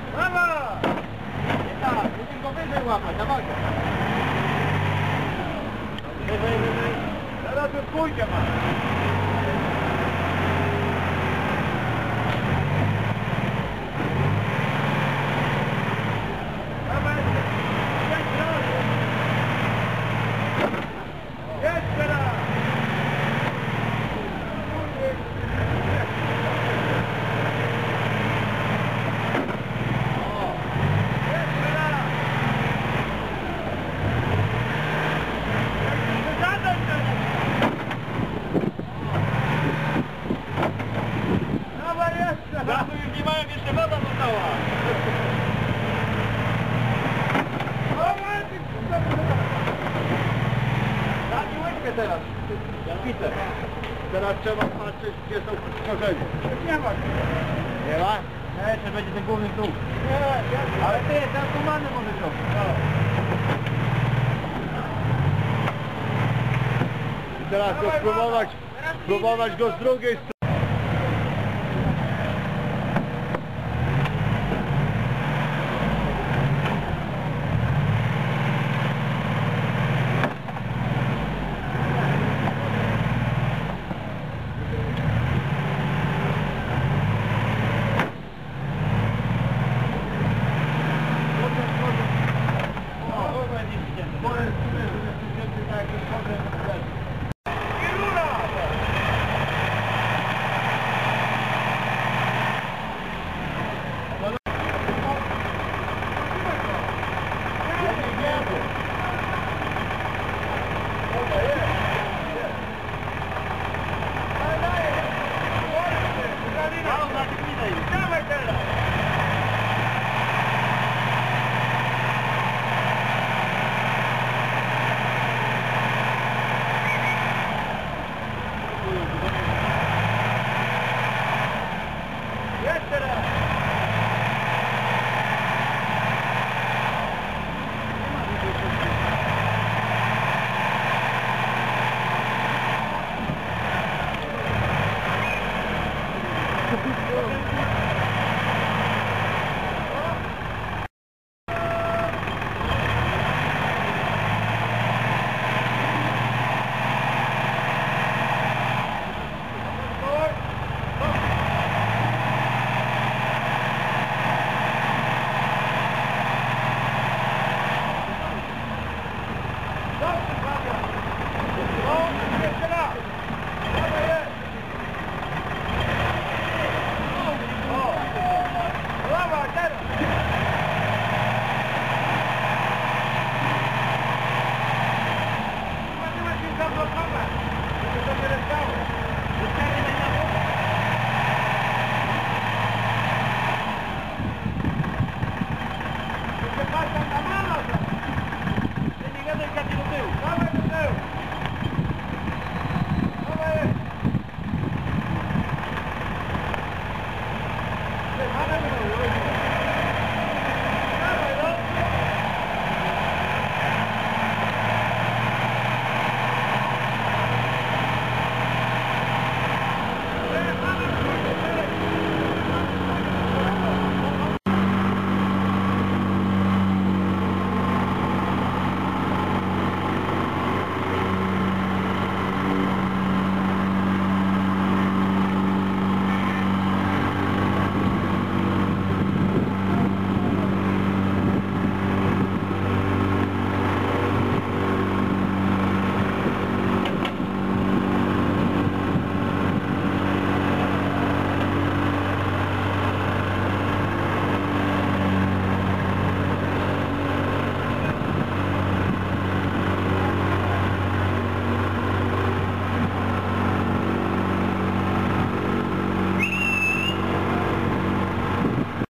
Brawa! Tak, musisz go wyżej łapać, dawaj go. Wyżej. Teraz już pójdzie ma. Jeszcze raz! Brachu już nie mają, jeszcze woda została. Daj mi łydkę teraz. Pite. Teraz trzeba patrzeć, gdzie są korzenie. Nie ma. Nie ma? Nie, czy będzie ten główny dół. Nie, ale ty, ten tumany może zrobić. I teraz go spróbować go z drugiej strony.